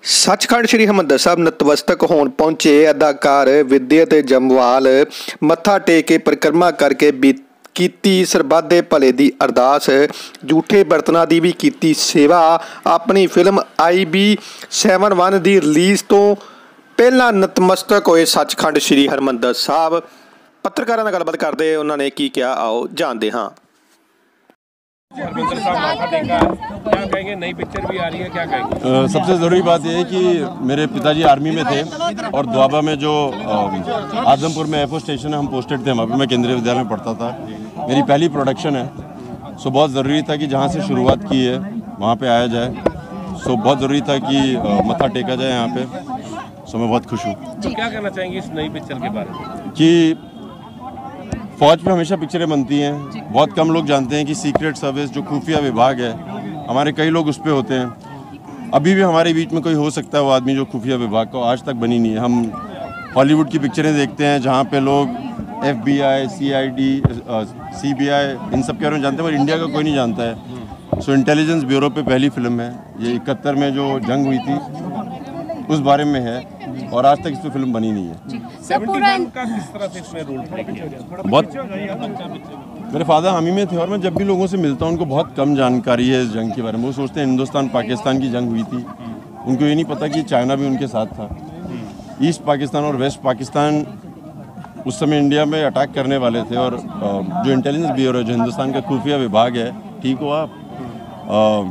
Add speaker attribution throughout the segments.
Speaker 1: सचखंड श्री हरिमंदर साहब नतमस्तक होण पहुंचे अदाकार विद्या ते जम्वाल मत्था टेक के परिक्रमा करके कीती सरबत दे भले दी अरदास। झूठे बर्तनां दी भी कीती सेवा। अपनी फिल्म IB71 दी रिलीज़ तो पहला नतमस्तक होए सचखंड श्री हरिमंदर साहब। पत्रकारां नाल गलबात करदे उन्होंने की कहा, आओ जानते हाँ।
Speaker 2: हरमिंदर साहब माथा टेका, क्या कहेंगे? नई पिक्चर भी आ रही है, क्या कहेंगे?
Speaker 3: सबसे ज़रूरी बात यह है कि मेरे पिताजी आर्मी में थे और द्वाबा में जो आदमपुर में एयरफोर्स स्टेशन है, हम पोस्टेड थे वहाँ पे। मैं केंद्रीय विद्यालय में पढ़ता था, मेरी पहली प्रोडक्शन है। सो बहुत ज़रूरी था कि जहाँ से शुरुआत की है वहाँ पे आया जाए। सो बहुत ज़रूरी था कि मत्था टेका जाए यहाँ पे। सो मैं बहुत खुश हूँ।
Speaker 2: तो क्या कहना चाहेंगे इस नई पिक्चर के बारे में?
Speaker 3: कि फौज में हमेशा पिक्चरें बनती हैं। बहुत कम लोग जानते हैं कि सीक्रेट सर्विस जो खुफिया विभाग है, हमारे कई लोग उस पर होते हैं। अभी भी हमारे बीच में कोई हो सकता है वो आदमी जो खुफिया विभाग को आज तक बनी नहीं है। हम हॉलीवुड की पिक्चरें देखते हैं जहाँ पे लोग FBI, CID, CBI इन सब के बारे में जानते हैं, पर इंडिया का कोई नहीं जानता है। सो इंटेलिजेंस ब्यूरो पे पहली फिल्म है ये। 71 में जो जंग हुई थी उस बारे में है और आज तक इस पर फिल्म बनी नहीं है।
Speaker 2: 71 का किस तरह से इसमें रोल प्ले किया?
Speaker 3: बहुत मेरे फादर आर्मी में थे और मैं जब भी लोगों से मिलता हूँ उनको बहुत कम जानकारी है इस जंग के बारे में। वो सोचते हैं हिंदुस्तान पाकिस्तान की जंग हुई थी, उनको ये नहीं पता कि चाइना भी उनके साथ था। ईस्ट पाकिस्तान और वेस्ट पाकिस्तान उस समय इंडिया में अटैक करने वाले थे और जो इंटेलिजेंस ब्यूरो जो हिंदुस्तान का खुफिया विभाग है, ठीक हो आप,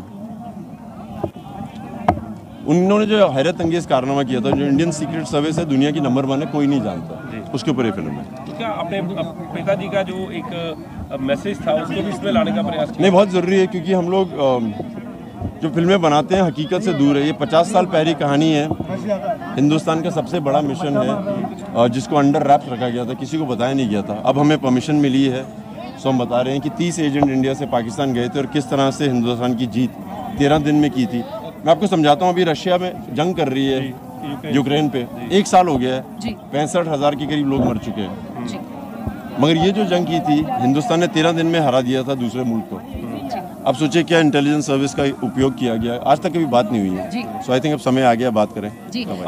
Speaker 3: उन्होंने जो हैरत अंगेज कारनामा किया था, जो इंडियन सीक्रेट सर्विस है दुनिया की नंबर 1 है, कोई नहीं जानता, उसके ऊपर ये फिल्म है।
Speaker 2: तो क्या अपने पिताजी का जो एक मैसेज था उसको भी इसमें लाने का प्रयास किया?
Speaker 3: नहीं, बहुत ज़रूरी है क्योंकि हम लोग जो फिल्में बनाते हैं हकीकत से दूर है। ये 50 साल पहली कहानी है। हिंदुस्तान का सबसे बड़ा मिशन है जिसको अंडर रैप्स रखा गया था, किसी को बताया नहीं गया था। अब हमें परमिशन मिली है, सो हम बता रहे हैं कि 30 एजेंट इंडिया से पाकिस्तान गए थे और किस तरह से हिंदुस्तान की जीत 13 दिन में की थी। मैं आपको समझाता हूँ। अभी रशिया में जंग कर रही है यूक्रेन पे, 1 साल हो गया है, 65,000 के करीब लोग मर चुके हैं। मगर ये जो जंग की थी हिंदुस्तान ने 13 दिन में हरा दिया था दूसरे मुल्क को। अब सोचिए क्या इंटेलिजेंस सर्विस का उपयोग किया गया। आज तक कभी बात नहीं हुई है। सो आई थिंक अब समय आ गया बात करें।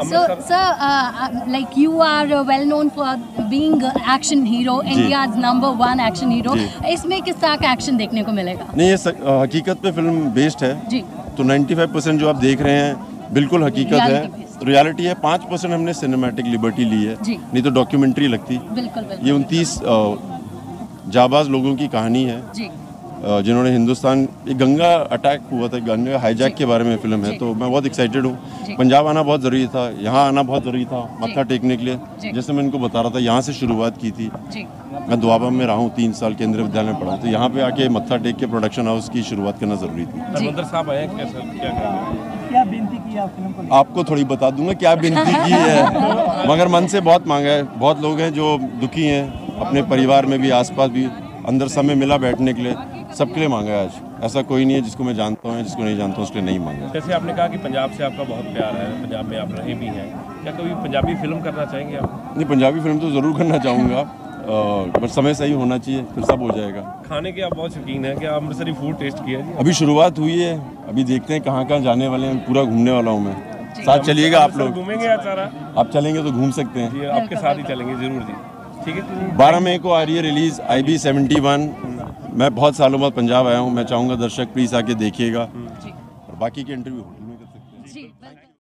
Speaker 4: Sir, like you are well known for being action hero, India's number 1 action hero. इसमें किस तरह का एक्शन देखने को मिलेगा?
Speaker 3: नहीं, ये हकीकत पे फिल्म बेस्ड है जी। तो 95% जो आप देख रहे हैं बिल्कुल हकीकत है, रियलिटी है। 5% हमने सिनेमैटिक लिबर्टी ली है, नहीं तो डॉक्यूमेंट्री लगती। बिल्कुल। ये 29 जाबाज लोगों की कहानी है जिन्होंने हिंदुस्तान, एक गंगा अटैक हुआ था, गंगा हाईजैक के बारे में फिल्म है। तो मैं बहुत एक्साइटेड हूँ। पंजाब आना बहुत ज़रूरी था, यहाँ आना बहुत ज़रूरी था मत्था टेकने के लिए। जैसे मैं इनको बता रहा था, यहाँ से शुरुआत की थी। मैं द्वाबा में रहा हूँ 3 साल, केंद्रीय विद्यालय में पढ़ा, तो यहाँ पे आके मत्था टेक के प्रोडक्शन हाउस की शुरुआत करना ज़रूरी थी।
Speaker 2: हरमिंदर साहब आए,
Speaker 5: क्या विनती की आप फिल्म को?
Speaker 3: आपको थोड़ी बता दूंगा क्या विनती की है, मगर मन से बहुत मांगा है। बहुत लोग हैं जो दुखी हैं, अपने परिवार में भी, आसपास भी, अंदर समय मिला बैठने के लिए, सबके लिए मांगा है आज। ऐसा कोई नहीं है जिसको मैं जानता हूँ, जिसको नहीं जानता हूँ उसके लिए नहीं मांगा।
Speaker 2: जैसे आपने कहा कि पंजाब से आपका बहुत प्यार है, पंजाब में आप रहे भी हैं, क्या कभी पंजाबी फिल्म करना चाहेंगे आप?
Speaker 3: नहीं, पंजाबी फिल्म तो ज़रूर करना चाहूँगा, पर समय सही होना चाहिए, फिर सब हो जाएगा।
Speaker 2: खाने के आप बहुत शौकीन हैं, क्या अमृतसरी फूड टेस्ट किया जी?
Speaker 3: अभी शुरुआत हुई है, अभी देखते हैं कहाँ कहाँ जाने वाले हैं। पूरा घूमने वाला हूँ मैं, साथ चलिएगा आप लोग?
Speaker 2: घूमेंगे सारा?
Speaker 3: आप चलेंगे तो घूम सकते हैं।
Speaker 2: आपके साथ ही चलेंगे जरूर जी। ठीक है।
Speaker 3: 12 मई को आ रही है रिलीज़ IB71। मैं बहुत सालों बाद पंजाब आया हूँ, मैं चाहूँगा दर्शक प्लीज़ आके देखिएगा और बाकी के इंटरव्यू होटल में कर सकते हैं।